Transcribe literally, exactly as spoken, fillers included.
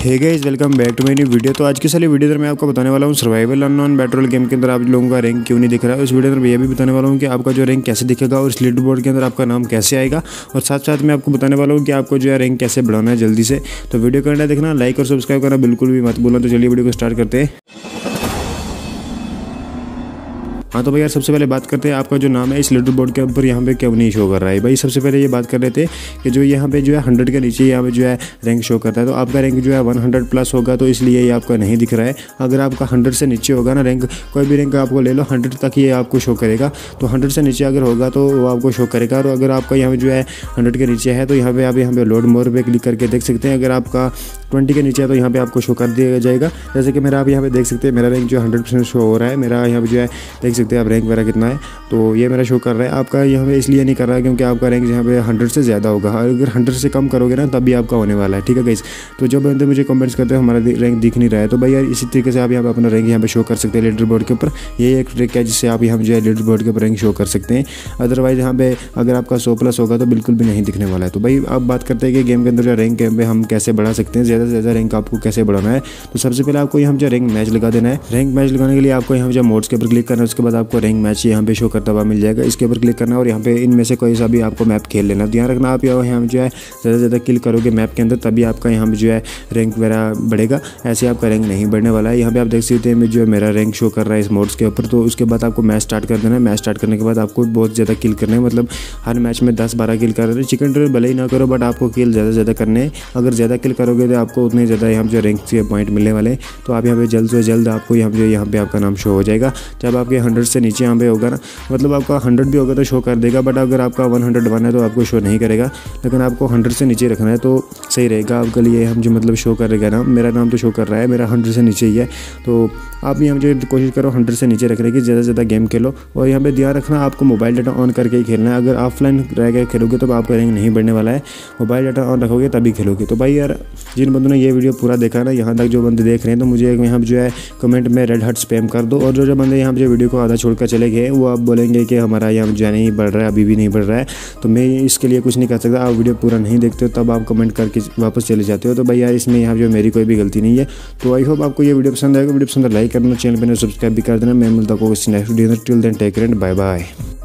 Hey guys, welcome back to my new video. तो आज की सारी वीडियो में मैं आपको बताने वाला हूँ सर्वाइवल अननोन बैटल गेम के अंदर आप लोगों का रैंक क्यों नहीं दिख रहा है। इस वीडियो में मैं ये भी बताने वाला हूँ कि आपका जो रैंक कैसे दिखेगा और इस लीडर बोर्ड के अंदर आपका नाम कैसे आएगा, और साथ साथ मैं आपको बताने वाला हूँ कि आपको जो है रैंक कैसे बढ़ाना है जल्दी से। तो वीडियो करना देखना, लाइक और सब्सक्राइब करना बिल्कुल भी मत भूलना। तो चलिए वीडियो को स्टार्ट करते हैं। हाँ तो भाई यार, सबसे पहले बात करते हैं आपका जो नाम है इस लीडर बोर्ड के ऊपर यहाँ पे क्यों नहीं शो कर रहा है। भाई सबसे पहले ये बात कर रहे थे कि जो यहाँ पे जो है हंड्रेड के नीचे यहाँ पे जो है रैंक शो करता है, तो आपका रैंक जो है वन हंड्रेड प्लस होगा, तो इसलिए ये आपका नहीं दिख रहा है। अगर आपका हंड्रेड से नीचे होगा ना रैंक, कोई भी रैंक आपको ले लो, हंड्रेड तक ये आपको शो करेगा। तो हंड्रेड से नीचे अगर होगा तो वो आपको शो करेगा। और अगर आपका यहाँ पे जो है हंड्रेड के नीचे है तो यहाँ पे आप यहाँ पे लोड मोर पे क्लिक करके देख सकते हैं। अगर आपका ट्वेंटी के नीचे है तो यहाँ पे आपको शो कर दिया जाएगा। जैसे कि मेरा आप यहाँ पे देख सकते हैं, मेरा रैंक जो है हंड्रेड परसेंट शो हो रहा है। मेरा यहाँ पे जो है देख सकते हैं आप रैंक वगैरह कितना है, तो ये मेरा शो कर रहा है। आपका यहाँ पे इसलिए नहीं कर रहा है क्योंकि आपका रैंक यहाँ पे हंड्रेड से ज़्यादा होगा। अगर हंड्रेड से कम करोगे ना तब भी आपका होने वाला है, ठीक है गाइस। तो जब बंदे मुझे कमेंट्स करते हैं हमारा रैंक दिख नहीं रहा है, तो भाई यार इसी तरीके से आप यहाँ पे अपना रैंक यहाँ पे शो कर सकते हैं लीडर बोर्ड के ऊपर। ये एक ट्रिक है जिससे आप यहाँ जो है लीडर बोर्ड के ऊपर रैंक शो कर सकते हैं। अदरवाइज यहाँ पे अगर आपका सौ प्लस होगा तो बिल्कुल भी नहीं दिखने वाला है। तो भाई अब बात करते हैं कि गेम के अंदर जो रैंक पे हम कैसे बढ़ा सकते हैं, ज़्यादा से ज़्यादा रैंक आपको कैसे बढ़ाना है। तो सबसे पहले आपको यहाँ जो रैंक मैच लगा देना है। रैंक मैच लगाने के लिए आपको यहाँ जो मोड्स के ऊपर क्लिक करना है, उसके बाद आपको रैंक मैच यहाँ पे शो करता हुआ मिल जाएगा। इसके ऊपर क्लिक करना और यहाँ पे इनमें से कोई सा भी आपको मैप खेल लेना। ध्यान रखना आप यहाँ जो है ज़्यादा से ज़्यादा किल करोगे मैप के अंदर, तभी आपका यहाँ पे जो है रैंक वगैरह बढ़ेगा। ऐसे आपका रैंक नहीं बढ़ने वाला है। यहाँ पे आप देख सकते हैं जो है मेरा रैंक शो कर रहा है इस मोड्स के ऊपर। तो उसके बाद आपको मैच स्टार्ट कर देना है। मैच स्टार्ट करने के बाद आपको बहुत ज़्यादा किल करना है, मतलब हर मैच में दस बारह किल कर रहे हैं। चिकन डिनर भले ही ना करो, बट आपको किल ज़्यादा से ज़्यादा करने हैं। अगर ज़्यादा किल करोगे तो आपको उतने ज़्यादा यहाँ जो रैंक के पॉइंट मिलने वाले। तो आप यहाँ पे जल्द से जल्द आपको यहाँ पे यहाँ पे आपका नाम शो हो जाएगा। जब आपके हंड्रेड से नीचे यहाँ पे होगा ना, मतलब आपका हंड्रेड भी होगा तो शो कर देगा, बट अगर आपका वन हंड्रेड वन है तो आपको शो नहीं करेगा। लेकिन आपको हंड्रेड से नीचे रखना है तो सही रहेगा आपके लिए। हम जो मतलब शो करेगा नाम, मेरा नाम तो शो कर रहा है, मेरा हंड्रेड से नीचे ही है। तो आप यहाँ जो कोशिश करो हंड्रेड से नीचे रखने की, ज़्यादा से ज़्यादा गेम खेलो। और यहाँ पे ध्यान रखना आपको मोबाइल डाटा ऑन करके ही खेलना है। अगर ऑफलाइन रह के खेलोगे तो आपका रैंक नहीं बढ़ने वाला है। मोबाइल डाटा ऑन रखोगे तभी खेलोगे। तो भाई यार, जिन बंदों ने ये वीडियो पूरा देखा ना, यहाँ तक जो बंदे देख रहे हैं, तो मुझे यहाँ जो है कमेंट में रेड हार्ट स्पैम कर दो। और जो जो बंदे यहाँ जो वीडियो को आधा छोड़कर चले गए वो आप बोलेंगे कि हमारा यहाँ जो है नहीं बढ़ रहा है, अभी भी नहीं बढ़ रहा है, तो मैं इसके लिए कुछ नहीं कर सकता। आप वीडियो पूरा नहीं देखते हो तब आप कमेंट करके वापस चले जाते हो। तो भाई यार, इसमें यहाँ जो मेरी कोई भी गलती नहीं है। तो आई होप आपको ये वीडियो पसंद आएगा। वीडियो पसंद लाइक करना, चैनल पर सब्सक्राइब भी कर देना। मैं मिलता हूँ next video. Till then take care and bye bye.